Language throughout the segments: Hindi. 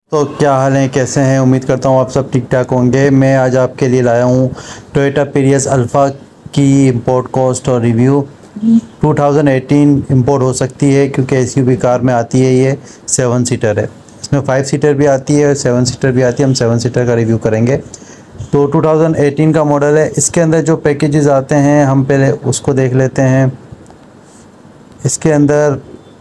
तो क्या हाल है, कैसे हैं। उम्मीद करता हूँ आप सब ठीक ठाक होंगे। मैं आज आपके लिए लाया हूँ टोयोटा प्रियस अल्फ़ा की इंपोर्ट कॉस्ट और रिव्यू। 2018 इंपोर्ट हो सकती है क्योंकि एसयूवी कार में आती है। ये 7 सीटर है। इसमें 5 सीटर भी आती है और 7 सीटर भी आती है। हम 7 सीटर का रिव्यू करेंगे। तो 2018 का मॉडल है। इसके अंदर जो पैकेजेस आते हैं हम पहले उसको देख लेते हैं। इसके अंदर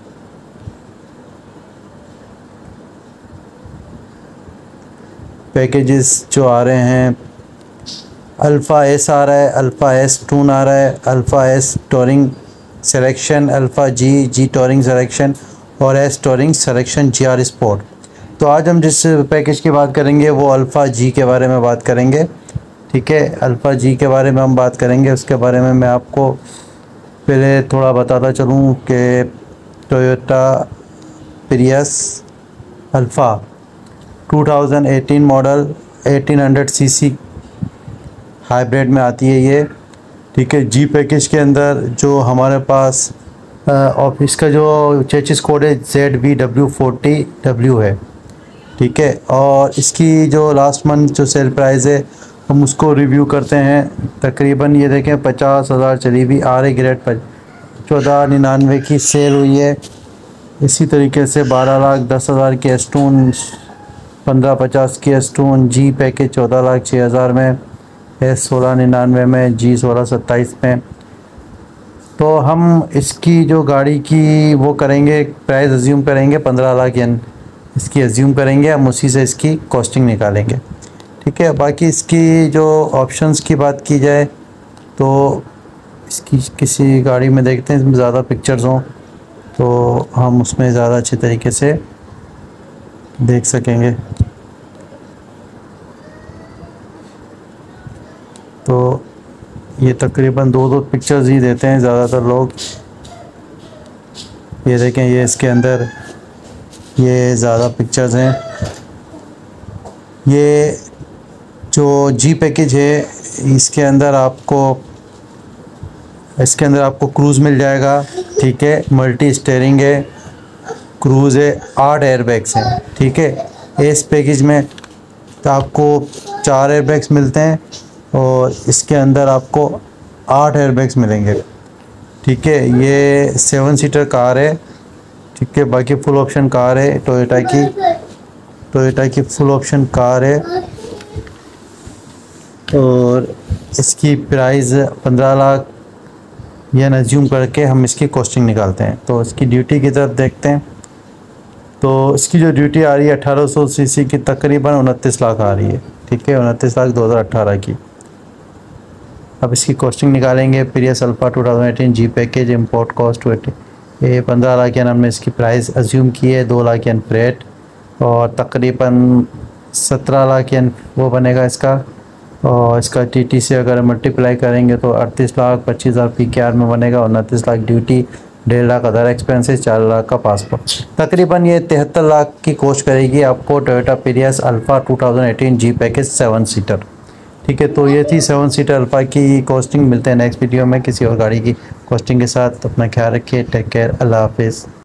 पैकेजेस जो आ रहे हैं, अल्फ़ा एस आ रहा है, अल्फ़ा एस टून आ रहा है, Alpha S touring selection, Alpha G touring selection और S touring selection GR sport. तो आज हम जिस पैकेज की बात करेंगे वो अल्फ़ा जी के बारे में बात करेंगे। ठीक है, अल्फ़ा जी के बारे में हम बात करेंगे। उसके बारे में मैं आपको पहले थोड़ा बताता चलूँ कि Toyota Prius Alpha 2018 model 1800 CC hybrid में आती है ये। ठीक है, जी पैकेज के अंदर जो हमारे पास ऑफिस का जो चेसिस कोड है ZVW40W है। ठीक है, और इसकी जो लास्ट मंथ जो सेल प्राइस है हम उसको रिव्यू करते हैं। तकरीबन ये देखें 50,000 चली हुई RA ग्रेड पर 1499 की सेल हुई है। इसी तरीके से 12,10,000 की एस्टून, 1550 की एस्टून, जी पैकेज 14,06,000 में, S 1699 में, G 1627 में। तो हम इसकी जो गाड़ी की वो करेंगे, प्राइस अज्यूम करेंगे 15 लाख यन इसकी अज्यूम करेंगे। हम उसी से इसकी कॉस्टिंग निकालेंगे। ठीक है, बाकी इसकी जो ऑप्शंस की बात की जाए तो इसकी किसी गाड़ी में देखते हैं इसमें ज़्यादा पिक्चर्स हों तो हम उसमें ज़्यादा अच्छे तरीके से देख सकेंगे। तो ये तकरीबन दो पिक्चर्स ही देते हैं ज़्यादातर लोग। ये देखें, ये इसके अंदर ये ज़्यादा पिक्चर्स हैं। ये जो जी पैकेज है इसके अंदर आपको क्रूज़ मिल जाएगा। ठीक है, मल्टी स्टीयरिंग है, क्रूज़ है, 8 एयरबैग्स हैं। ठीक है, इस पैकेज में तो आपको 4 एयरबैग्स मिलते हैं और इसके अंदर आपको 8 एयरबैग्स मिलेंगे। ठीक है, ये 7 सीटर कार है। ठीक है, बाकी फुल ऑप्शन कार है, टोयोटा की फुल ऑप्शन कार है। और इसकी प्राइस 15 लाख यन अज्यूम करके हम इसकी कॉस्टिंग निकालते हैं। तो इसकी ड्यूटी की तरफ देखते हैं। तो इसकी जो ड्यूटी आ रही है 1800 सीसी की तकरीबन 29 लाख आ रही है। ठीक है, 29 लाख 2018 की। अब इसकी कॉस्टिंग निकालेंगे। Prius Alpha 2018 G package import cost 15 lakh yen हमने इसकी प्राइस अज्यूम की है। 2 लाख यन फ्रेट और तकरीबन 17 लाख यन वो बनेगा इसका। और इसका TT से अगर मल्टीप्लाई करेंगे तो 38 लाख 25,000 PKR में बनेगा। 29 lakh duty, 1.5 lakh other expenses, 4 lakh का पासपोर्ट। तकरीबन ये 73 लाख की कॉस्ट करेगी आपको Toyota Prius Alpha 2018 G package 7 seater. ठीक है, तो ये थी 7 सीटर अल्फ़ा की कॉस्टिंग। मिलते हैं नेक्स्ट वीडियो में किसी और गाड़ी की कॉस्टिंग के साथ। अपना ख्याल रखिए। टेक केयर, अल्लाह हाफिज़।